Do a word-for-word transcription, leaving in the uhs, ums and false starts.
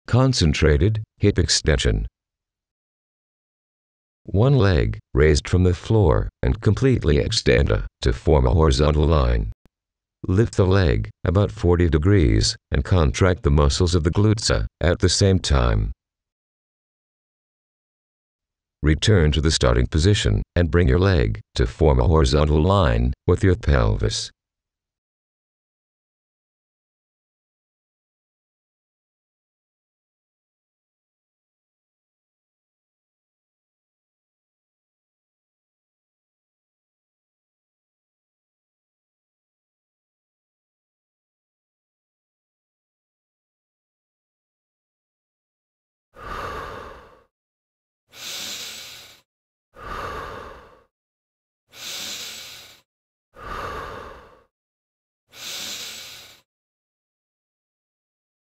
Concentrated hip extension. One leg raised from the floor and completely extend to form a horizontal line. Lift the leg about forty degrees and contract the muscles of the glutes at the same time. Return to the starting position and bring your leg to form a horizontal line with your pelvis.